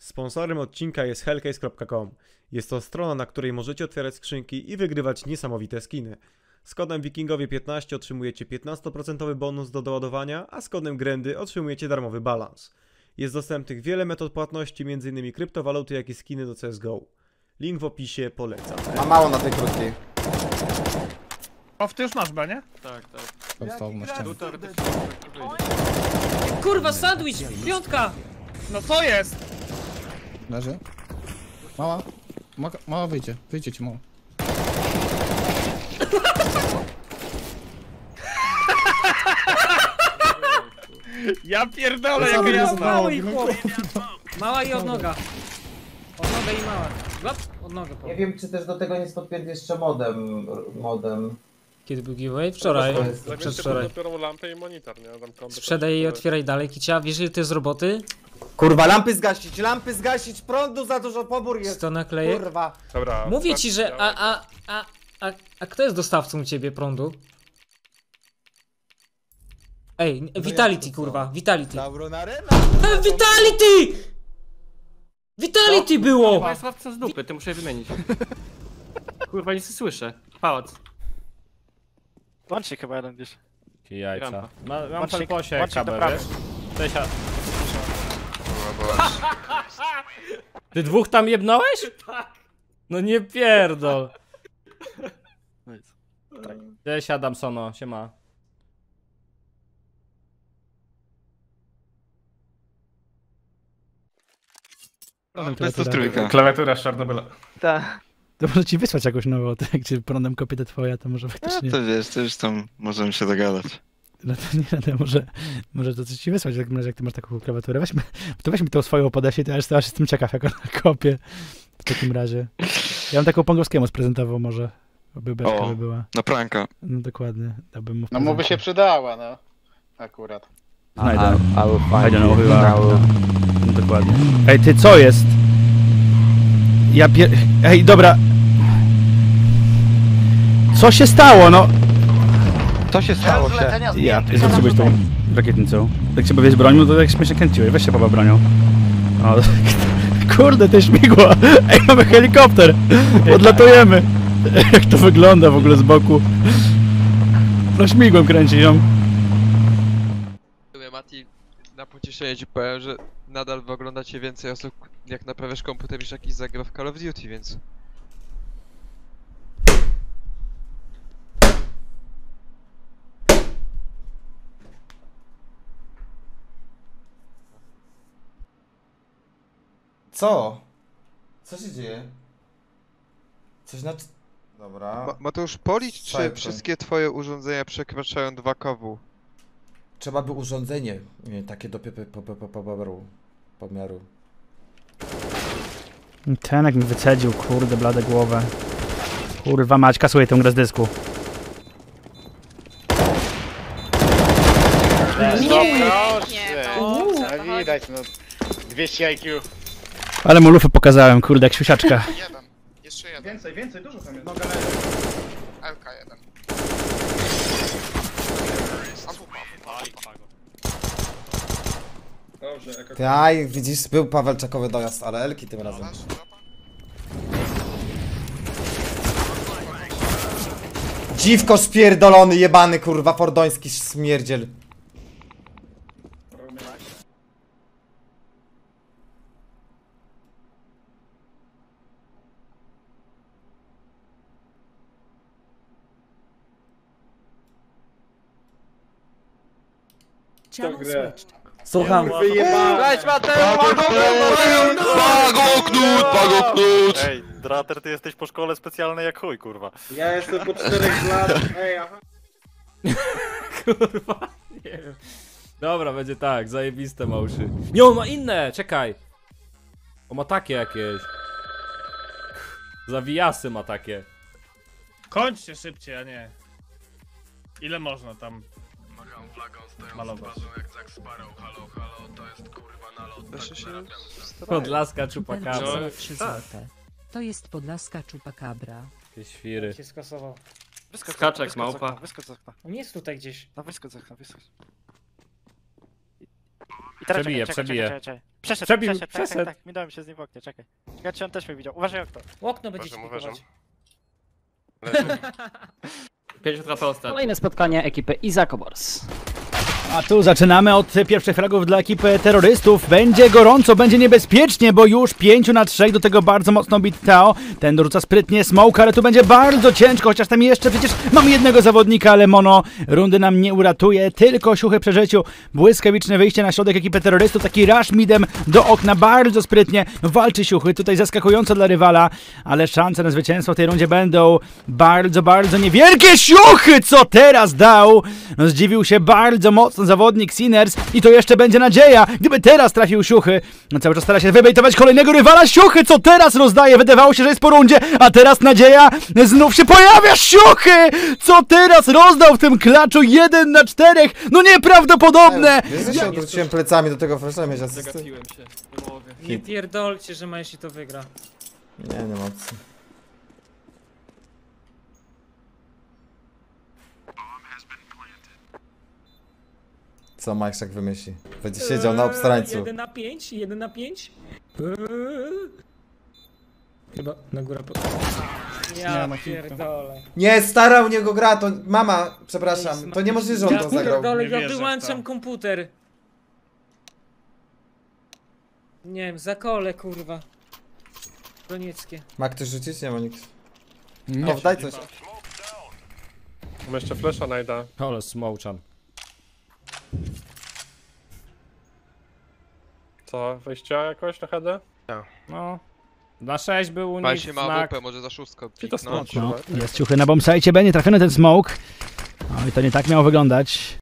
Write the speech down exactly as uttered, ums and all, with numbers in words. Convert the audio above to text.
Sponsorem odcinka jest hellcase kropka com. Jest to strona, na której możecie otwierać skrzynki i wygrywać niesamowite skiny. Z kodem wikingowie piętnaście otrzymujecie piętnaście procent bonus do doładowania, a z kodem Grendy otrzymujecie darmowy balans. Jest dostępnych wiele metod płatności, m.in. kryptowaluty, jak i skiny do C S G O. Link w opisie, polecam. A mało na tej krótkiej. O, ty już masz B, nie? Tak, tak. Podstawą na ścianę. Kurwa, sandwich! Piątka! No co jest? Leży. Mała. Ma, mała wyjdzie. Wyjdzie ci mała. Ja pierdolę, To jak samo ja było. Mały i chłop. Mała i odnoga. Odnoga i mała. Łap, odnogę. Nie wiem, czy też do tego nie podpięty jeszcze modem. modem. Kiedy był giveaway? Wczoraj. To jest- Przedwczoraj. dopiero lampę i monitor, nie? Tam komputer. Sprzedaj i otwieraj dalej, Kicia. Wiesz, ile to jest roboty? Kurwa, lampy zgasić, lampy zgasić, prądu za dużo, pobór jest. sto naklejek. Kurwa. Dobra. Mówię ci, że... A, a, a, a, a kto jest dostawcą u ciebie prądu? Ej, Vitality, kurwa, Vitality. E, Vitality! Vitality było! To jest łapca z dupy, ty muszę je wymienić. Kurwa, nic nie słyszę. Pałac. Łącznik chyba jeden gdzieś. Jajca. Rampa. Ma, mam Łącznik- pelposie jak łącznik do kabel, prawej. wiesz? Cześć, a... Ty dwóch tam jebnąłeś? Tak. No nie pierdol. Nic. Cześć Adamsono, siema. To jest to trójka. Klawiatura z Czarnobyla. Tak. To może ci wysłać jakąś nową, to jak cię prądem kopie te twoja, to może No faktycznie... to wiesz, to już tam możemy się dogadać. No to nie, to może, może to coś ci wysłać, w takim razie, jak ty masz taką klawiaturę. Weźmy, to weźmy tą swoją podeślij, to ja aż, aż jestem ciekaw, jak ona kopie w takim razie. Ja bym taką Pongowskiemu sprezentował może, by beczka O. by była. Na pranka. No dokładnie, dałbym mu w No mu by prezencie. się przydała, no. Akurat. Znajdę. I don't know who you are. No, dokładnie. Ej, ty co jest? Ja pier... Ej, dobra. Co się stało, no? Co się stało się? Ja, ty co zrobić tą rakietnicą? Jak się bawisz bronią, to jak śmiesznie kręciłeś, weź się pobaw bronią. O, kurde, te śmigło! Ej, mamy helikopter! Odlatujemy! Jak to wygląda w ogóle z boku? No śmigłem kręci ją. Mati, na pocieszenie ci powiem, że nadal oglądacie więcej osób, jak naprawiasz komputer, niż jakiś zagra w Call of Duty, więc... Co? Co się dzieje? Coś na... Dobra. Ma, Mateusz, policz, czy Cypher. wszystkie twoje urządzenia przekraczają dwa kW. Trzeba by urządzenie nie, takie do p- p- p- p- pomiaru. pomiaru. Ten jak mi wycedził, kurde, blade głowę. Kurwa mać, kasuję tę grę z dysku. No proszę! No widać, no. dwieście I Q. Ale mu lufę pokazałem, kurde, jak siusiaczka. Jeden. Jeszcze jeden. Więcej, więcej, dużo tam jest. L K jeden. Dobrze, jaka... Ty, aj, widzisz, był Pawelczakowy dojazd, ale Elki tym razem. Dziwko spierdolony, jebany, kurwa, fordoński śmierdziel. Słucham. Cześć Mateusz! Bagoknut! Bagoknut! Ej, Drater, ty jesteś po szkole specjalnej jak chuj, kurwa. Ja jestem po czterech lat. Ej, aha. Kurwa, nie wiem. Dobra, będzie tak, zajebiste ma uszy. Nie, on ma inne, czekaj. On ma takie jakieś. Zawijasy ma takie. Kończcie szybciej, a nie. Ile można tam malować? Proszę się... Podlaska czupakabra. trzy złote. To jest Podlaska Chupacabra. Jakieś świry. Się skasował. Skaczek, małpa. Wyskocz z okna. On jest tutaj gdzieś. No wyskocz z okna, wyskocz. Przebiję, przebiję. Przeszedł, Przebił, przeszedł, tak, przeszedł. tak, tak. Minąłem się z nim w oknie, czekaj. Czekaj, czy on też mnie widział. Uważaj okno. Okno będzie Uważam, uważam. spikować. pięćdziesiąt HP ostatnio. Kolejne spotkanie ekipy Izako Wars. A tu zaczynamy od pierwszych fragów dla ekipy terrorystów. Będzie gorąco, będzie niebezpiecznie, bo już pięciu na trzech, do tego bardzo mocno bit Teo. Ten dorzuca sprytnie smoke, ale tu będzie bardzo ciężko, chociaż tam jeszcze przecież mamy jednego zawodnika, ale Mono rundy nam nie uratuje, tylko siuchy przy życiu. Błyskawiczne wyjście na środek ekipy terrorystów, taki rush midem do okna, bardzo sprytnie. No, walczy siuchy, tutaj zaskakująco dla rywala, ale szanse na zwycięstwo w tej rundzie będą bardzo, bardzo niewielkie. Siuchy, co teraz dał? No, zdziwił się bardzo mocno zawodnik Sinners i to jeszcze będzie nadzieja, gdyby teraz trafił siuchy. No, cały czas stara się wybejtować kolejnego rywala. Siuchy, co teraz rozdaje? Wydawało się, że jest po rundzie, a teraz nadzieja znów się pojawia. Siuchy, co teraz rozdał w tym klaczu jeden na czterech? No nieprawdopodobne! Wiesz, że się odwróciłem plecami do tego flasha, mieć asysty? Zagapiłem się, nie mogę. Nie pierdolcie, że Messi to wygra. Nie, nie ma opcji. Co Majszak wymyśli? Będzie siedział na obstrańcu. jeden na pięć, jeden na pięć. Chyba na górę pod... Ja pierdolę. Nie, stara u niego gra, to mama, przepraszam, to niemożliwe, że on Ja to zagrał. pierdolę, ja wyłączam komputer. Nie wiem, za kole, kurwa. Bronieckie. Ma ktoś rzucić? Nie ma nikt. Nie. O, daj coś. Mam jeszcze flesza najda. Ale smołczan. Co, wejście jakoś na headę? No. Na sześć był u Pal nich się ma znak. A W P, może za szóstką Czy to piknąć. smoke? No, jest ciuchy na bombsite, będzie trafiony ten smoke. No i to nie tak miało wyglądać.